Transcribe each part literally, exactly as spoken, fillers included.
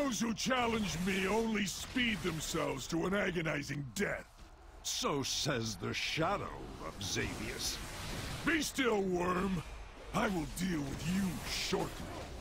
Those who challenge me only speed themselves to an agonizing death. So says the shadow of Xavius. Be still, worm. I will deal with you shortly.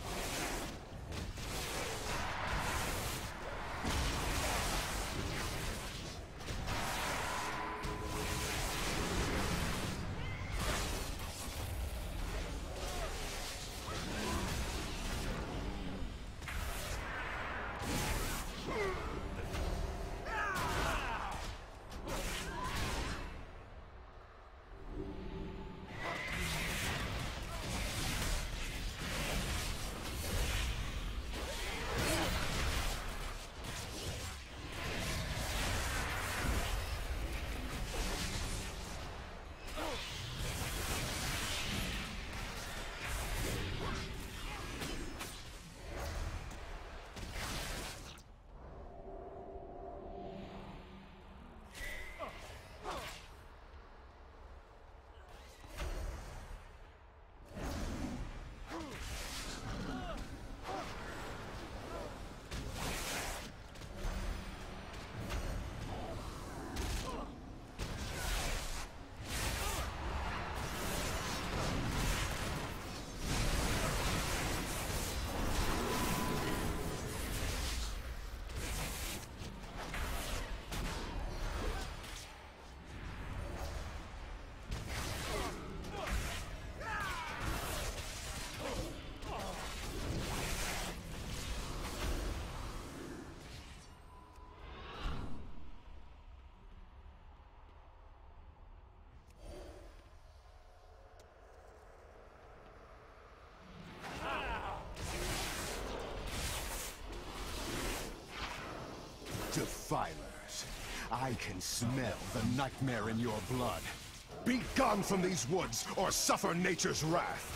Defilers, I can smell the nightmare in your blood. Be gone from these woods, or suffer nature's wrath.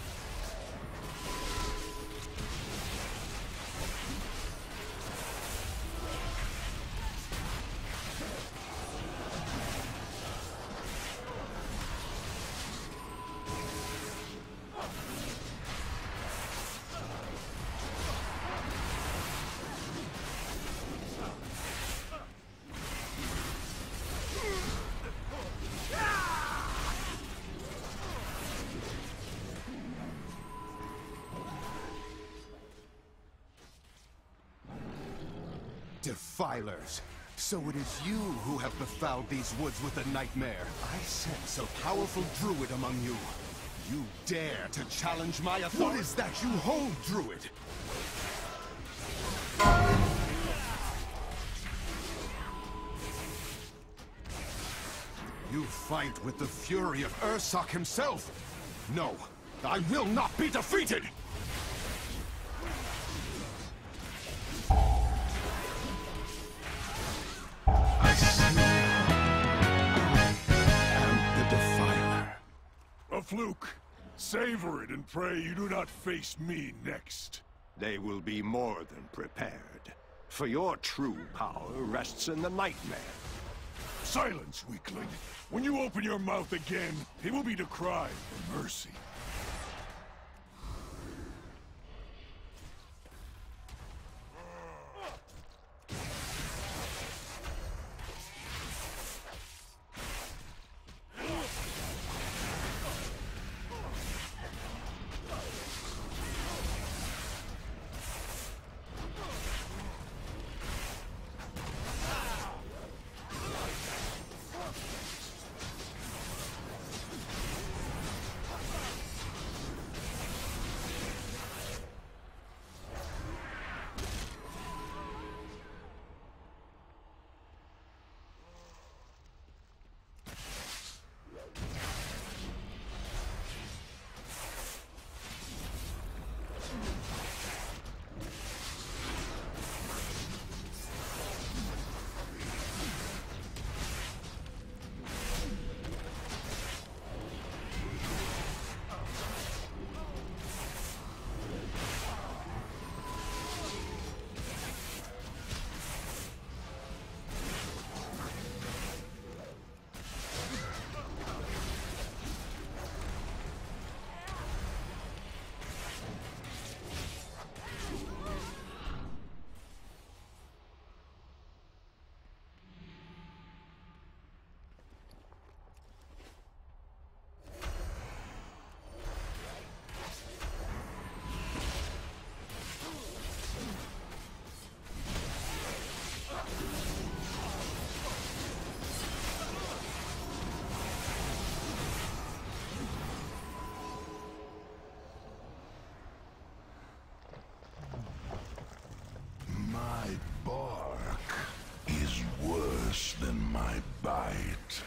Defilers. So it is you who have befouled these woods with the nightmare. I sense a powerful druid among you. You dare to challenge my authority? What is that you hold, druid? You fight with the fury of Ursoc himself. No, I will not be defeated! Fluke, savor it and pray you do not face me next. They will be more than prepared. For your true power rests in the nightmare. Silence, weakling. When you open your mouth again, it will be to cry for mercy. bark is worse than my bite.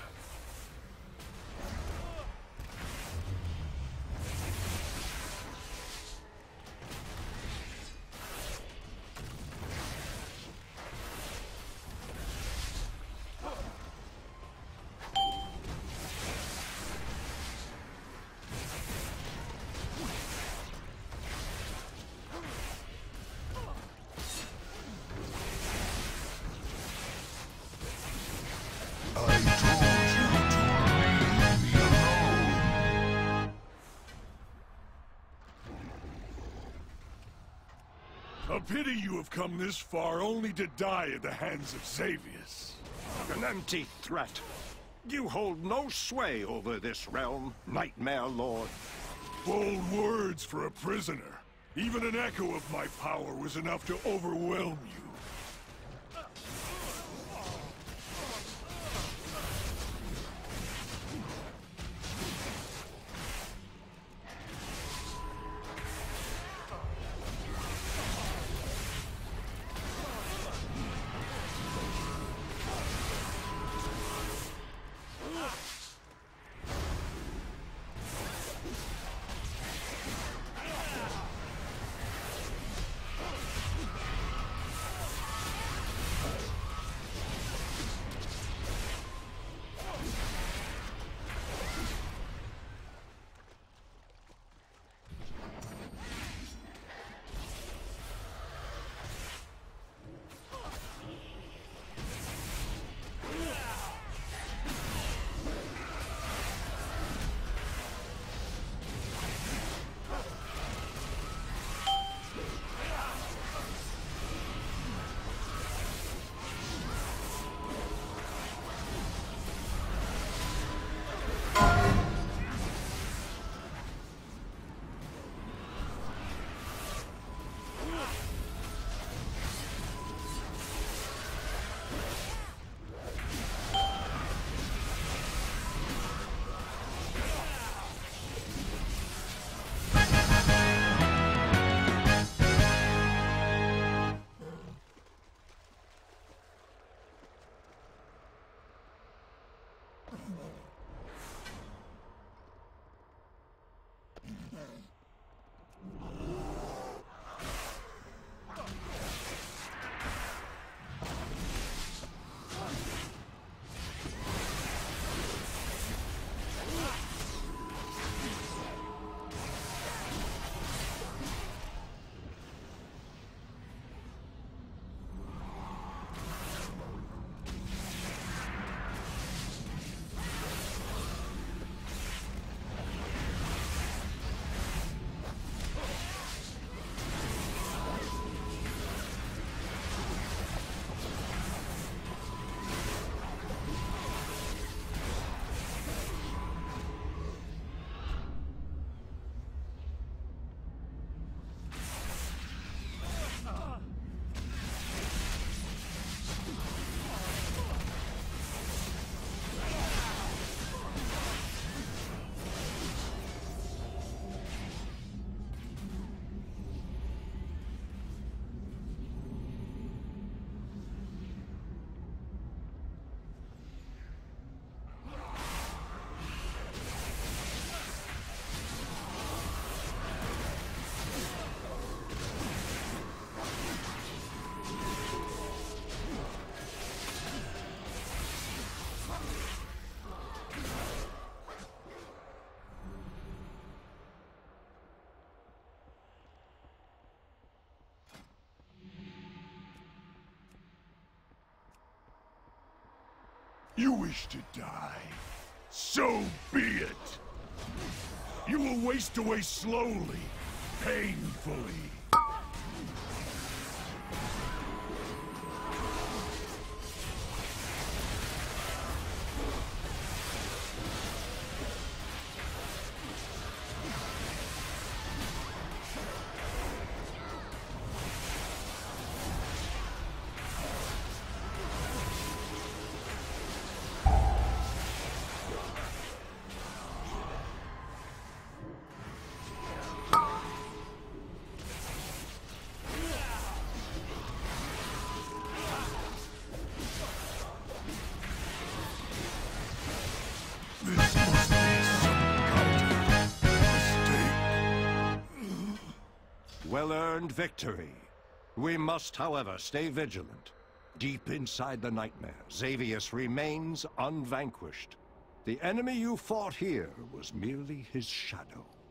A pity you have come this far only to die at the hands of Xavius. An empty threat. You hold no sway over this realm, Nightmare Lord. Bold words for a prisoner. Even an echo of my power was enough to overwhelm you. You wish to die. So be it. You will waste away slowly, painfully. earned victory. We must, however, stay vigilant. Deep inside the Nightmare, Xavius remains unvanquished. The enemy you fought here was merely his shadow.